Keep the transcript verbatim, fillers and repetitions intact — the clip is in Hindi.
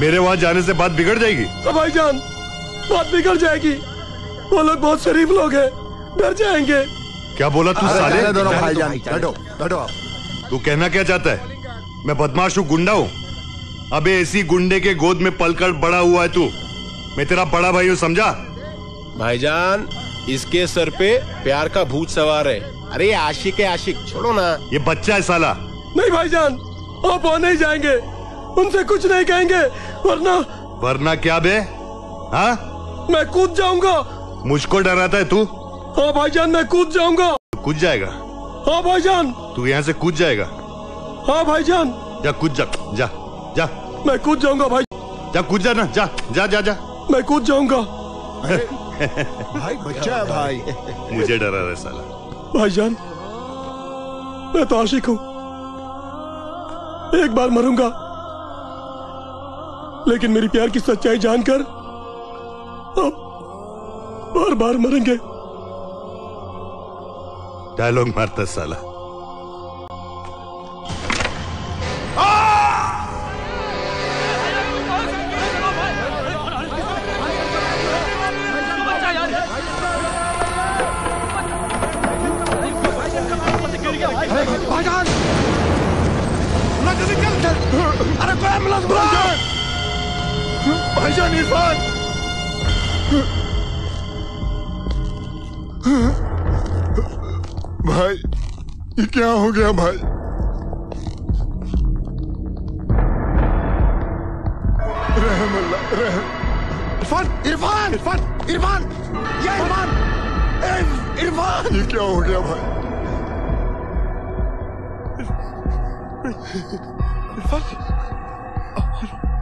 मेरे वहां जाने से बात बिगड़ जाएगी। तो भाईजान बात बिगड़ जाएगी, वो लोग बहुत शरीफ लोग हैं, डर जाएंगे। क्या बोला तू साले? दोनों भाईजान बैठो बैठो आप। तू कहना क्या चाहता है? मैं बदमाश हूँ, गुंडा हूँ? अबे ऐसी गुंडे के गोद में पलकर बड़ा हुआ है तू। मैं तेरा बड़ा भाई हूँ, समझा? भाईजान इसके सर पे प्यार का भूत सवार है। अरे आशिक है आशिक, छोड़ो ना। ये बच्चा है साला। नहीं भाईजान, आप वहाँ नहीं जाएंगे, उनसे कुछ नहीं कहेंगे, वरना वरना क्या बे? हाँ, मैं कूद जाऊंगा। मुझको डराता है तू? हाँ भाईजान, मैं कूद जाऊंगा। कूद जाएगा? हाँ भाईजान। तू यहाँ से कूद जाएगा? हाँ भाईजान। जा कूद जा, जा जा। मैं कूद जाऊंगा भाई। जा कूद जा ना, जा जा जा जा। मैं कूद जाऊंगा। भाई बच्चा है भाई। मुझे डरा रहा है साला। भाईजान मैं तो आशिक हूं, एक बार मरूंगा, लेकिन मेरी प्यार की सच्चाई जानकर अब बार बार मरेंगे। डायलॉग मारता साला। भाईजान जल्दी चल चल। अरे कोई एम्बुलेंस बुला। भाईजान इरफान। भाई ये क्या हो गया भाई? रहम अल्लाह रहम। इरफान इरफान इरफान इरफान ये इरफान इरफान ये क्या हो गया भाई? इरफान